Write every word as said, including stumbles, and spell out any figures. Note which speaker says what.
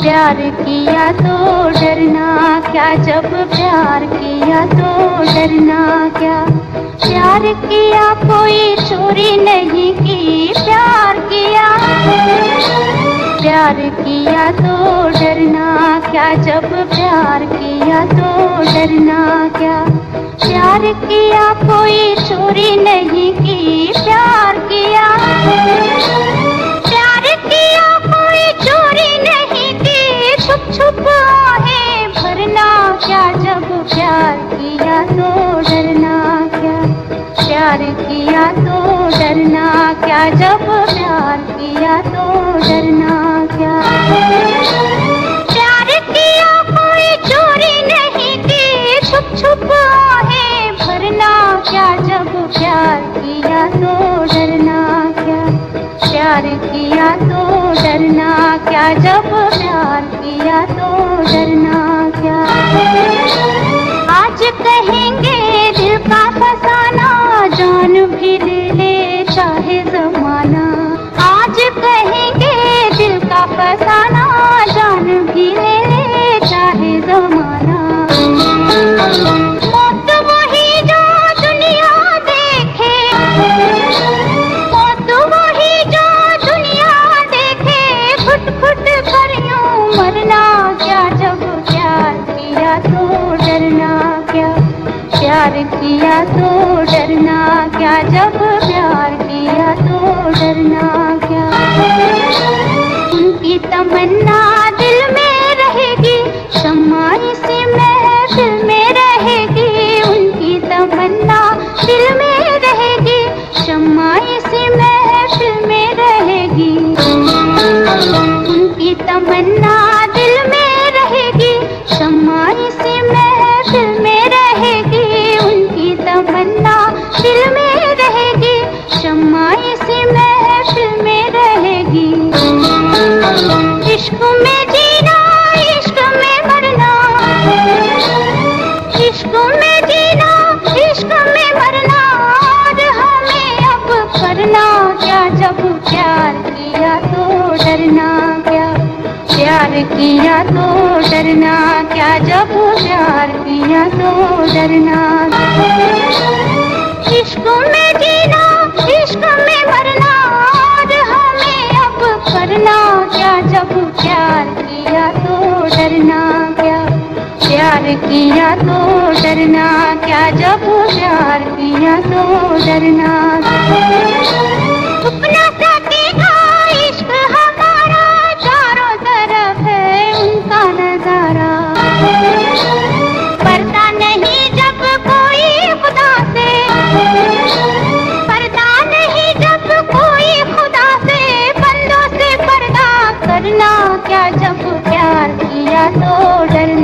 Speaker 1: प्यार किया तो डरना क्या, जब प्यार किया तो डरना क्या। प्यार किया कोई चोरी नहीं की, प्यार किया प्यार किया तो डरना क्या, जब प्यार किया तो डरना क्या। प्यार किया कोई चोरी नहीं की, प्यार किया प्यार किया कोई चोरी नहीं की। छुप छुप आहें भरना क्या, जब प्यार किया तो डरना क्या। प्यार किया तो डरना क्या, जब प्यार किया तो डरना क्या। प्यार किया कोई चोरी नहीं की, छुप छुप आहें भरना क्या, जब प्यार किया तो डरना क्या। प्यार किया तो डरना क्या, जब प्यार किया तो डरना क्या। आज कहेंगे दिल का फसाना, जान भी ले ले चाहे जमाना। आज कहेंगे दिल का फसाना, जान भी ले ले चाहे जमाना। मौत वही जो दुनिया देखे, मौत वही जो दुनिया देखे। घुट घुट कर यूं मरना क्या, जब प्यार किया तो डरना क्या। प्यार किया तो डरना क्या, जब प्यार किया तो डरना क्या। उनकी तमन्ना दिल में रहेगी, शम्मा इसी महफिल में रहेगी। उनकी तमन्ना दिल में रहेगी, शम्मा इसी महफिल में रहेगी। उनकी तमन्ना दिल में रहेगी, शम्मा इसी महफिल में रहेगी। उनकी तमन्ना दिल में रहेगी, शम्मा इसी महफिल में रहेगी। इश्क में जीना इश्क में मरना, इश्क में जीना इश्क में मरना। और हमें अब करना क्या, जब प्यार किया तो डरना क्या। प्यार किया तो डरना क्या, जब प्यार किया तो डरना। इश्क में जीना इश्क में मरना। और हमें अब करना क्या, जब प्यार किया तो डरना क्या। प्यार किया तो डरना क्या, जब प्यार किया तो डरना। अपना सकेगा इश्क हमारा, चारों तरफ है उनका नजारा। पर्दा नहीं जब कोई खुदा से, पर्दा नहीं जब कोई खुदा से। बंदों से पर्दा करना क्या, जब प्यार किया तो डरना